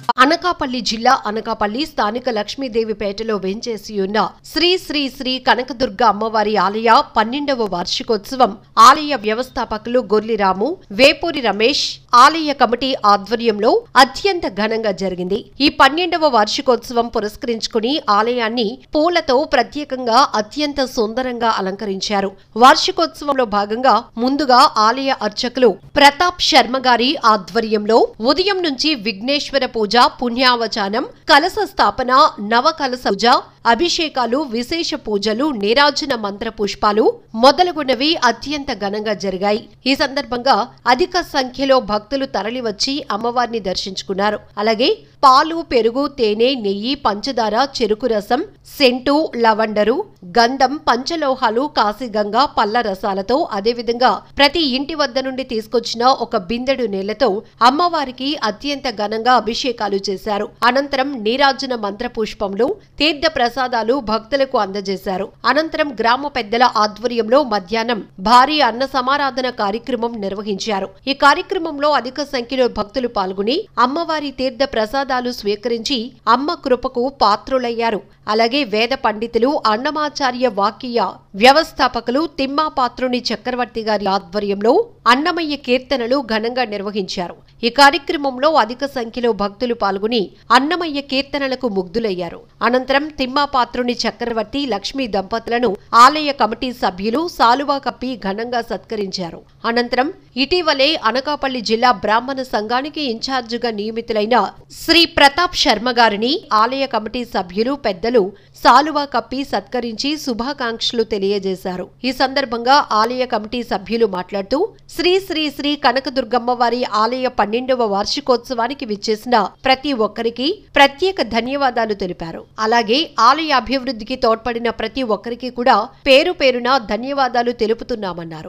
అనకాపల్లి జిల్లా అనకాపల్లి స్థానిక లక్ష్మీదేవిపేటలో వెంచేసి ఉన్న శ్రీ శ్రీ శ్రీ కనకదుర్గ అమ్మవారి ఆలయ 12వ వార్షికోత్సవం ఆలయ వ్యవస్థాపకులు గొర్లిరాము, వేపూరి రమేష్ ఆలయ కమిటీ ఆధ్వర్యంలో అత్యంత ఘనంగా జరిగింది. ఈ 12వ వార్షికోత్సవం పురస్కరించుకుని ఆలయాన్ని పూలతో ప్రత్యేకంగా అత్యంత సుందరంగా అలంకరించారు. వార్షికోత్సవంలో భాగంగా ముందుగా ఆలయ అర్చకులు ప్రతాప్ శర్మ గారి ఆధ్వర్యంలో ఉదయం నుంచి విఘ్నేశ్వర పూజ, పుణ్యావచానం, కలశ స్థాపన, నవకలశ పూజ, అభిషేకాలు, విశేష పూజలు, నీరాజన మంత్ర పుష్పాలు మొదలగునవి అత్యంత ఘనంగా జరిగాయి. ఈ సందర్భంగా అధిక సంఖ్యలో భక్తులు తరలివచ్చి అమ్మవారిని దర్శించుకున్నారు. అలాగే పాలు, పెరుగు, తేనె, నెయ్యి, పంచదార, చెరుకు రసం, సెంటు, లవండరు, గంధం, పంచలోహాలు, కాశీగంగా, పళ్ళ రసాలతో అదేవిధంగా ప్రతి ఇంటి వద్ద నుండి తీసుకొచ్చిన ఒక బిందెడు నీళ్లతో అమ్మవారికి అత్యంత ఘనంగా అభిషేకాలు చేశారు. అనంతరం నీరాజన మంత్ర పుష్పంలో తీర్థ ప్రసాదాలు భక్తులకు అందజేశారు. అనంతరం గ్రామ పెద్దల ఆధ్వర్యంలో మధ్యాహ్నం భారీ అన్న సమారాధన కార్యక్రమం నిర్వహించారు. ఈ కార్యక్రమంలో అధిక సంఖ్యలో భక్తులు పాల్గొని అమ్మవారి తీర్థ ప్రసాదాలు స్వీకరించి అమ్మ కృపకు పాత్రులయ్యారు. అలాగే వేద పండితులు, అన్నమాచార్య వాక్య వ్యవస్థాపకులు తిమ్మాపాత్రుని చక్రవర్తి గారి ఆధ్వర్యంలో అన్నమయ్య కీర్తనలు ఘనంగా నిర్వహించారు. ఈ కార్యక్రమంలో అధిక సంఖ్యలో భక్తులు పాల్గొని అన్నమయ్య కీర్తనలకు ముగ్ధులయ్యారు. అనంతరం తిమ్మాపాత్రుని చక్రవర్తి, లక్ష్మీ దంపతులను ఆలయ కమిటీ సభ్యులు సాలువా కప్పి ఘనంగా సత్కరించారు. అనంతరం ఇటీవలే అనకాపల్లి జిల్లా బ్రాహ్మణ సంఘానికి ఇన్ఛార్జిగా నియమితులైన శ్రీ ప్రతాప్ శర్మ గారిని ఆలయ కమిటీ సభ్యులు, పెద్దలు సాలువా కప్పి సత్కరించి శుభాకాంక్షలు తెలియజేశారు. ఈ సందర్భంగా ఆలయ కమిటీ సభ్యులు మాట్లాడుతూ శ్రీ శ్రీ శ్రీ కనకదుర్గమ్మవారి ఆలయ 12వ వార్షికోత్సవానికి విచ్చేసిన ప్రతి ఒక్కరికి ప్రత్యేక ధన్యవాదాలు తెలిపారు. అలాగే ఆలయ అభివృద్ధికి తోడ్పడిన ప్రతి ఒక్కరికి కూడా పేరు పేరున ధన్యవాదాలు తెలుపుతున్నామన్నారు.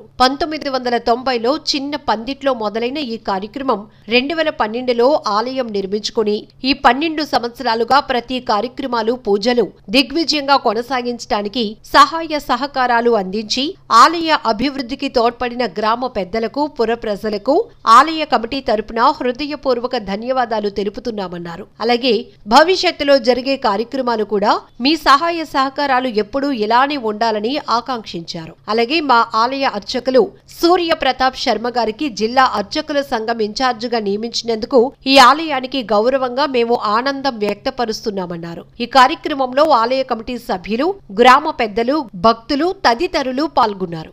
1990లో చిన్న పందిట్లో మొదలైన ఈ కార్యక్రమం 2012లో ఆలయం నిర్మించుకుని ఈ 12 సంవత్సరాలుగా ప్రతి కార్యక్రమాలు, పూజలు దిగ్విజయంగా కొనసాగించడానికి సహాయ సహకారాలు అందించి ఆలయ అభివృద్ధికి తోడ్పడిన గ్రామ పెద్దలకు, పుర ప్రజలకు ఆలయ కమిటీ తరపున హృదయపూర్వక ధన్యవాదాలు తెలుపుతున్నామన్నారు. అలాగే భవిష్యత్తులో జరిగే కార్యక్రమాలు కూడా మీ సహాయ సహకారాలు ఎప్పుడూ ఇలానే ఉండాలని ఆకాంక్షించారు. అలాగే మా ఆలయ అర్చకులు సూర్య ప్రతాప్ శర్మ గారికి జిల్లా అర్చకుల సంఘం ఇన్ఛార్జిగా నియమించినందుకు ఈ ఆలయానికి గౌరవంగా మేము ఆనందం వ్యక్తపరుస్తున్నామన్నారు. ఈ కార్యక్రమంలో ఆలయ కమిటీ సభ్యులు, గ్రామ పెద్దలు, భక్తులు తదితరులు పాల్గొన్నారు.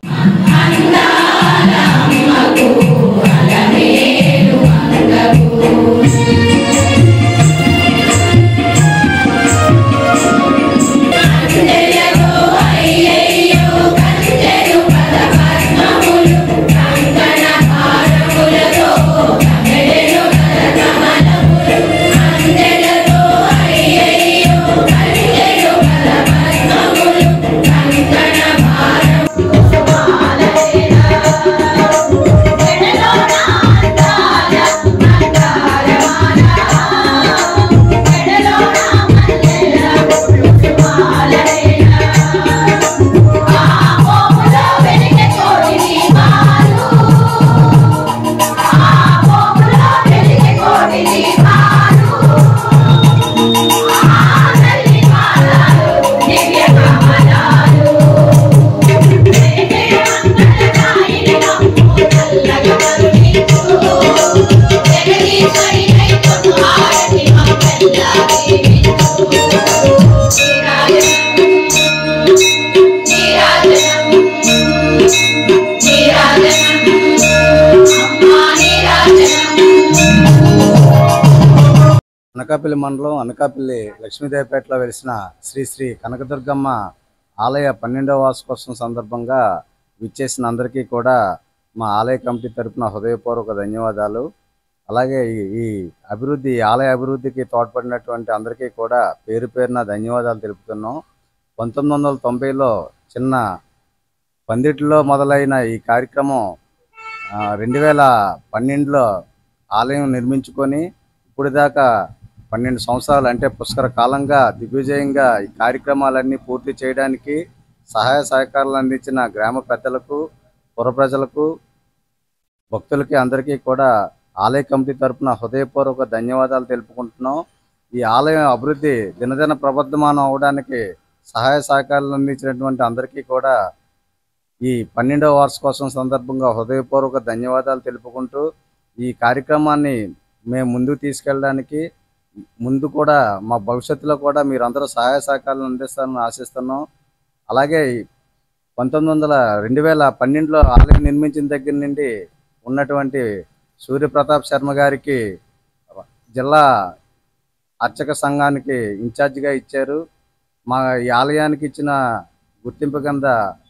అనకాపల్లి మండలం అనకాపల్లి లక్ష్మీదేవిపేటలో వెలిసిన శ్రీ శ్రీ కనకదుర్గమ్మ ఆలయ 12వ వార్షికోత్సవం సందర్భంగా విచ్చేసిన అందరికీ కూడా మా ఆలయ కమిటీ తరపున హృదయపూర్వక ధన్యవాదాలు. అలాగే ఈ ఆలయ అభివృద్ధికి తోడ్పడినటువంటి అందరికీ కూడా పేరు పేరున ధన్యవాదాలు తెలుపుతున్నాం. 1990లో చిన్న పందిట్లో మొదలైన ఈ కార్యక్రమం 2012లో ఆలయం నిర్మించుకొని ఇప్పుడు దాకా 12 సంవత్సరాలు అంటే పుష్కర కాలంగా దిగ్విజయంగా ఈ కార్యక్రమాలన్నీ పూర్తి చేయడానికి సహాయ సహకారాలు అందించిన గ్రామ పెద్దలకు, పుర ప్రజలకు, భక్తులకి అందరికీ కూడా ఆలయ కమిటీ తరపున హృదయపూర్వక ధన్యవాదాలు తెలుపుకుంటున్నాం. ఈ ఆలయం అభివృద్ధి దినదిన ప్రవర్ధమానం అవడానికి సహాయ సహకారాలు అందించినటువంటి అందరికీ కూడా ఈ 12వ వార్షికోత్సవం సందర్భంగా హృదయపూర్వక ధన్యవాదాలు తెలుపుకుంటూ ఈ కార్యక్రమాన్ని మేము ముందుకు తీసుకెళ్ళడానికి ముందు కూడా మా భవిష్యత్తులో కూడా మీరందరూ సహాయ సహకారాలు అందిస్తారని ఆశిస్తున్నాం. అలాగే 2012లో ఆలయం నిర్మించిన దగ్గర నుండి ఉన్నటువంటి సూర్యప్రతాప్ శర్మ గారికి జిల్లా అర్చక సంఘానికి ఇన్ఛార్జిగా ఇచ్చారు. మా ఈ ఆలయానికి ఇచ్చిన గుర్తింపు కింద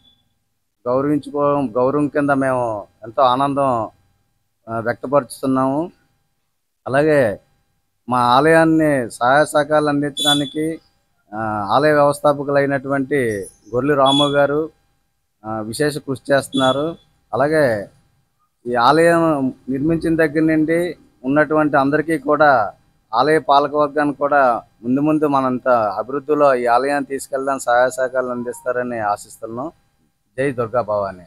గౌరవం కింద మేము ఎంతో ఆనందం వ్యక్తపరుస్తున్నాము. అలాగే మా ఆలయాన్ని సహాయ సహకారాలు అందించడానికి ఆలయ వ్యవస్థాపకులైనటువంటి గొర్లి రాము గారు విశేష కృషి చేస్తున్నారు. అలాగే ఈ ఆలయం నిర్మించిన దగ్గర నుండి ఉన్నటువంటి అందరికీ కూడా ఆలయ పాలకవర్గానికి కూడా ముందు మనంత అభివృద్ధిలో ఈ ఆలయాన్ని తీసుకెళ్ళడానికి సహాయ సహకారాలు అందిస్తారని ఆశిస్తున్నాం. జై దుర్గా భవానీ.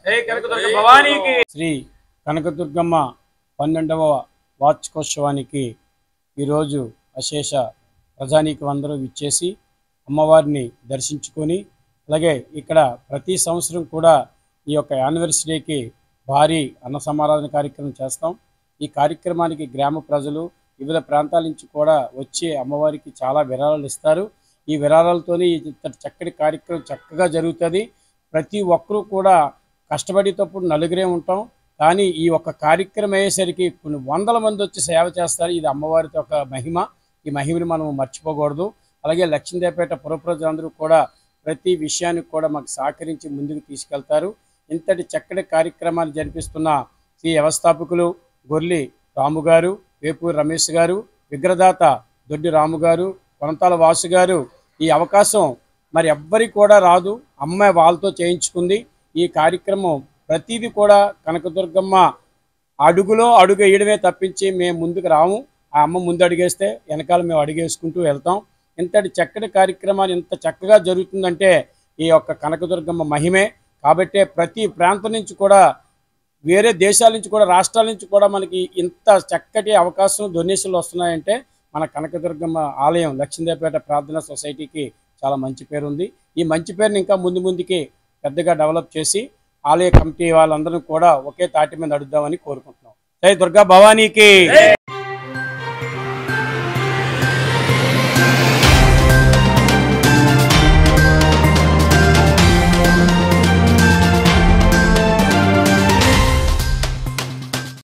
శ్రీ కనకదుర్గమ్మ 12వ వార్షికోత్సవానికి ఈరోజు అశేష ప్రజానీకం అందరూ విచ్చేసి అమ్మవారిని దర్శించుకొని, అలాగే ఇక్కడ ప్రతి సంవత్సరం కూడా ఈ యొక్క యానివర్సరీకి భారీ అన్న సమారాధన కార్యక్రమం చేస్తాం. ఈ కార్యక్రమానికి గ్రామ ప్రజలు వివిధ ప్రాంతాల నుంచి కూడా వచ్చి అమ్మవారికి చాలా విరాళాలు ఇస్తారు. ఈ విరాళాలతోనే ఇంతటి చక్కటి కార్యక్రమం చక్కగా జరుగుతుంది. ప్రతి ఒక్కరూ కూడా కష్టపడేటప్పుడు నలుగురే ఉంటాం, కానీ ఈ ఒక్క కార్యక్రమం అయ్యేసరికి కొన్ని వందల మంది వచ్చి సేవ చేస్తారు. ఇది అమ్మవారితో ఒక మహిమ. ఈ మహిమని మనం మర్చిపోకూడదు. అలాగే లక్ష్మీదేవిపేట పుర ప్రజలందరూ కూడా ప్రతి విషయానికి కూడా మాకు సహకరించి ముందుకు తీసుకెళ్తారు. ఇంతటి చక్కటి కార్యక్రమాన్ని జరిపిస్తున్న శ్రీ వ్యవస్థాపకులు గొర్లి రాము గారు, వేపూరి రమేష్ గారు, విగ్రహదాత దొడ్డి రాము గారు, కొనతాల వాసు గారు, ఈ అవకాశం మరి ఎవ్వరికి కూడా రాదు. అమ్మాయి వాళ్ళతో చేయించుకుంది. ఈ కార్యక్రమం ప్రతిదీ కూడా కనకదుర్గమ్మ అడుగులో అడుగు వేయడమే తప్పించి మేము ముందుకు రాము. ఆ అమ్మ ముందు అడిగేస్తే వెనకాల మేము అడిగేసుకుంటూ వెళ్తాం. ఇంతటి చక్కటి కార్యక్రమాలు ఇంత చక్కగా జరుగుతుందంటే ఈ యొక్క కనకదుర్గమ్మ మహిమే. కాబట్టే ప్రతి ప్రాంతం నుంచి కూడా, వేరే దేశాల నుంచి కూడా, రాష్ట్రాల నుంచి కూడా మనకి ఇంత చక్కటి అవకాశం డొనేషన్లు వస్తున్నాయంటే మన కనకదుర్గమ్మ ఆలయం లక్ష్మీదేవిపేట ప్రార్థనా సొసైటీకి చాలా మంచి పేరు ఉంది. ఈ మంచి పేరుని ఇంకా ముందుకి పెద్దగా డెవలప్ చేసి ఆలయ కమిటీ వాళ్ళందరూ కూడా ఒకే తాటి మీద నడుద్దామని కోరుకుంటున్నాం. జై దుర్గా భవానీకి.